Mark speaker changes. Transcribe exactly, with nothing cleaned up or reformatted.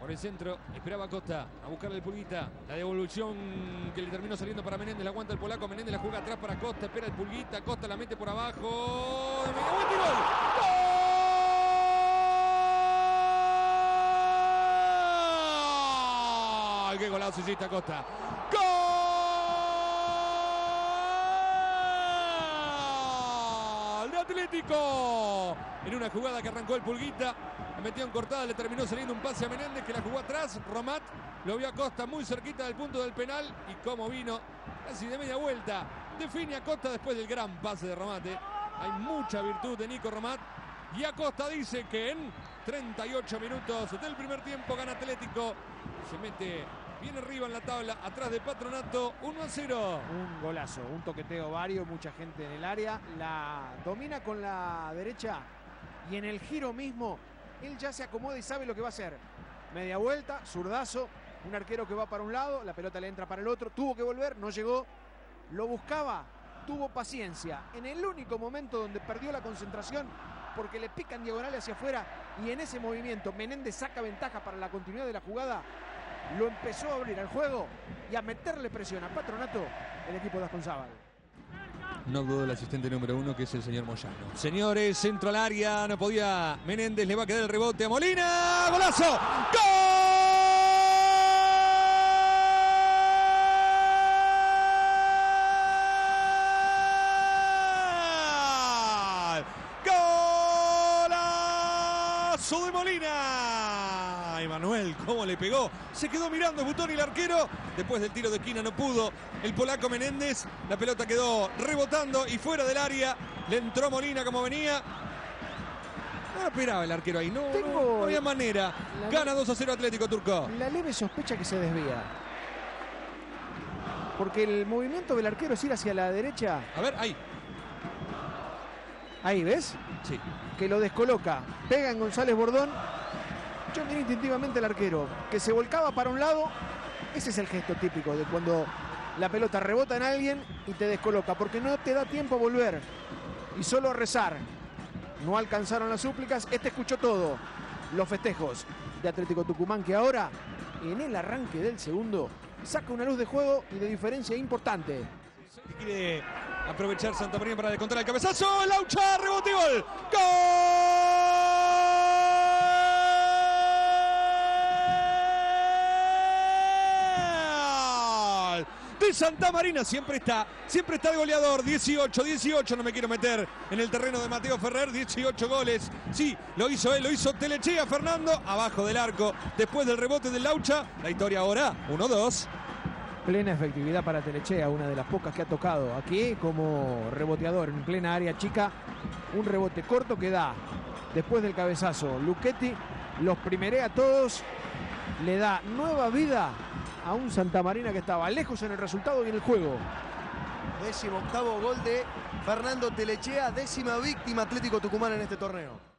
Speaker 1: Por el centro, esperaba Costa a buscarle el Pulguita. La devolución que le terminó saliendo para Menéndez. La aguanta el polaco. Menéndez la juega atrás para Costa. Espera el Pulguita. Costa la mete por abajo. ¡Media vuelta y gol! ¡Gol! ¡Qué golazo hiciste, Costa! ¡Gol! ¡De Atlético! En una jugada que arrancó el Pulguita. La metió en cortada, le terminó saliendo un pase a Menéndez que la jugó atrás. Romat lo vio a Costa muy cerquita del punto del penal. Y como vino, casi de media vuelta, define a Costa después del gran pase de Romat. ¿eh? Hay mucha virtud de Nico Romat. Y Acosta dice que en treinta y ocho minutos del primer tiempo gana Atlético. Se mete bien arriba en la tabla, atrás de Patronato, uno a cero.
Speaker 2: Un golazo, un toqueteo vario, mucha gente en el área. La domina con la derecha y en el giro mismo él ya se acomoda y sabe lo que va a hacer. Media vuelta, zurdazo, un arquero que va para un lado, la pelota le entra para el otro, tuvo que volver, no llegó, lo buscaba, tuvo paciencia. En el único momento donde perdió la concentración, porque le pican diagonal hacia afuera, y en ese movimiento Menéndez saca ventaja para la continuidad de la jugada, lo empezó a abrir al juego y a meterle presión a Patronato el equipo de Asconzábal.
Speaker 1: No dudó el asistente número uno, que es el señor Moyano. Señores, centro al área, no podía Menéndez, le va a quedar el rebote a Molina. ¡Golazo! ¡Gol! ¡Golazo de Molina! Emanuel, cómo le pegó. Se quedó mirando Butón y el arquero. Después del tiro de esquina no pudo el polaco Menéndez. La pelota quedó rebotando y fuera del área. Le entró Molina como venía. No esperaba el arquero ahí. No, no, no había manera. Gana dos a cero Atlético Turco.
Speaker 2: La leve sospecha que se desvía. Porque el movimiento del arquero es ir hacia la derecha.
Speaker 1: A ver, ahí.
Speaker 2: Ahí, ¿ves?
Speaker 1: Sí.
Speaker 2: Que lo descoloca. Pega en González Bordón. Yo miré instintivamente al arquero, que se volcaba para un lado. Ese es el gesto típico de cuando la pelota rebota en alguien y te descoloca, porque no te da tiempo a volver y solo a rezar. No alcanzaron las súplicas. Este escuchó todo. Los festejos de Atlético Tucumán, que ahora, en el arranque del segundo, saca una luz de juego y de diferencia importante.
Speaker 1: Quiere aprovechar Santa María para descontar el cabezazo. Laucha, rebote y gol. ¡Gol! De Santa Marina, siempre está, siempre está el goleador. Dieciocho, dieciocho, no me quiero meter en el terreno de Mateo Ferrer. Dieciocho goles, sí, lo hizo él, lo hizo Telechea Fernando, abajo del arco, después del rebote del Laucha. La historia ahora, uno dos.
Speaker 2: Plena efectividad para Telechea, una de las pocas que ha tocado aquí como reboteador en plena área chica. Un rebote corto que da después del cabezazo Luchetti, los primerea a todos, le da nueva vida a un Santa Marina que estaba lejos en el resultado y en el juego.
Speaker 3: Décimo octavo gol de Fernando Telechea, décima víctima Atlético Tucumán en este torneo.